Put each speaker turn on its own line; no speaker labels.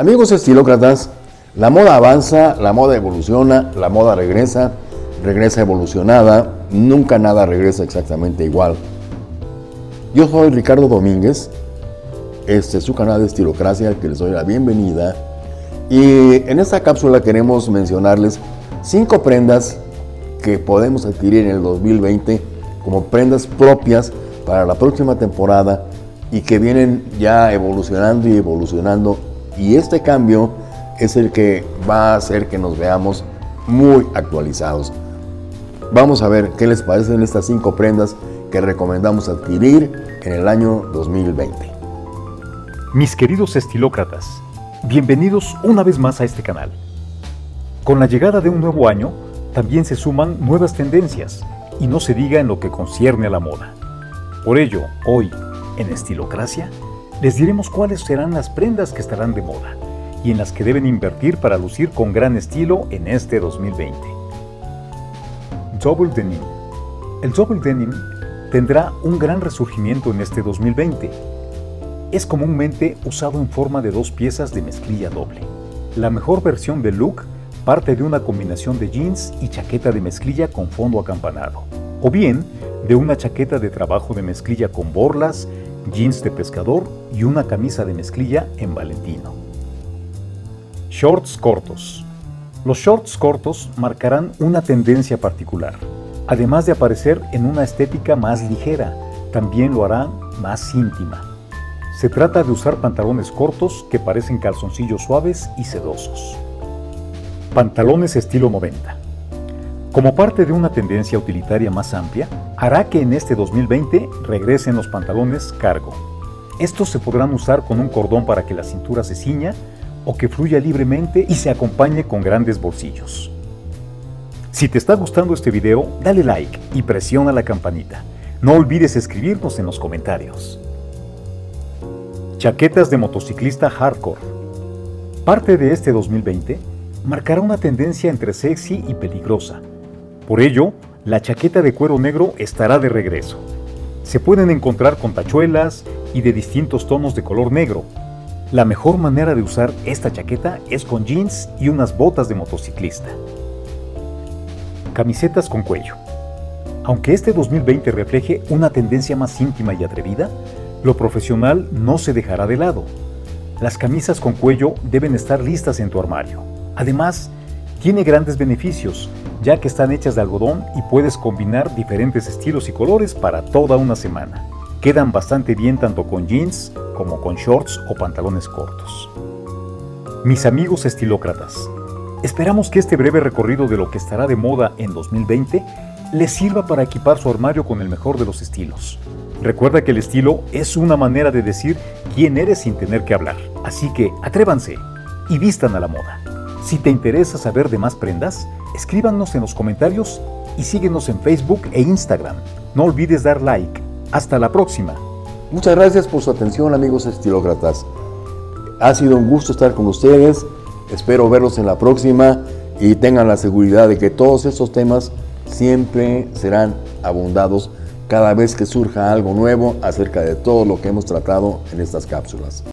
Amigos estilócratas, la moda avanza, la moda evoluciona, la moda regresa evolucionada, nunca nada regresa exactamente igual. Yo soy Ricardo Domínguez, este es su canal de Estilocracia, al que les doy la bienvenida. Y en esta cápsula queremos mencionarles 5 prendas que podemos adquirir en el 2020 como prendas propias para la próxima temporada y que vienen ya evolucionando y evolucionando. Y este cambio es el que va a hacer que nos veamos muy actualizados. Vamos a ver qué les parecen estas 5 prendas que recomendamos adquirir en el año 2020.
Mis queridos estilócratas, bienvenidos una vez más a este canal. Con la llegada de un nuevo año, también se suman nuevas tendencias, y no se diga en lo que concierne a la moda. Por ello, hoy, en Estilocracia, les diremos cuáles serán las prendas que estarán de moda y en las que deben invertir para lucir con gran estilo en este 2020. Double Denim. El Double Denim tendrá un gran resurgimiento en este 2020. Es comúnmente usado en forma de 2 piezas de mezclilla doble. La mejor versión del look parte de una combinación de jeans y chaqueta de mezclilla con fondo acampanado, o bien de una chaqueta de trabajo de mezclilla con borlas, jeans de pescador y una camisa de mezclilla en Valentino. Shorts cortos. Los shorts cortos marcarán una tendencia particular. Además de aparecer en una estética más ligera, también lo harán más íntima. Se trata de usar pantalones cortos que parecen calzoncillos suaves y sedosos. Pantalones estilo 90. Como parte de una tendencia utilitaria más amplia, hará que en este 2020 regresen los pantalones cargo. Estos se podrán usar con un cordón para que la cintura se ciña o que fluya libremente y se acompañe con grandes bolsillos. Si te está gustando este video, dale like y presiona la campanita. No olvides escribirnos en los comentarios. Chaquetas de motociclista hardcore. Parte de este 2020 marcará una tendencia entre sexy y peligrosa. Por ello, la chaqueta de cuero negro estará de regreso. Se pueden encontrar con tachuelas y de distintos tonos de color negro. La mejor manera de usar esta chaqueta es con jeans y unas botas de motociclista. Camisetas con cuello. Aunque este 2020 refleje una tendencia más íntima y atrevida, lo profesional no se dejará de lado. Las camisas con cuello deben estar listas en tu armario. Además, tiene grandes beneficios, ya que están hechas de algodón y puedes combinar diferentes estilos y colores para toda una semana. Quedan bastante bien tanto con jeans como con shorts o pantalones cortos. Mis amigos estilócratas, esperamos que este breve recorrido de lo que estará de moda en 2020 les sirva para equipar su armario con el mejor de los estilos. Recuerda que el estilo es una manera de decir quién eres sin tener que hablar, así que atrévanse y vistan a la moda. Si te interesa saber de más prendas, escríbanos en los comentarios y síguenos en Facebook e Instagram. No olvides dar like. Hasta la próxima.
Muchas gracias por su atención, amigos estilócratas. Ha sido un gusto estar con ustedes. Espero verlos en la próxima y tengan la seguridad de que todos estos temas siempre serán abundados cada vez que surja algo nuevo acerca de todo lo que hemos tratado en estas cápsulas.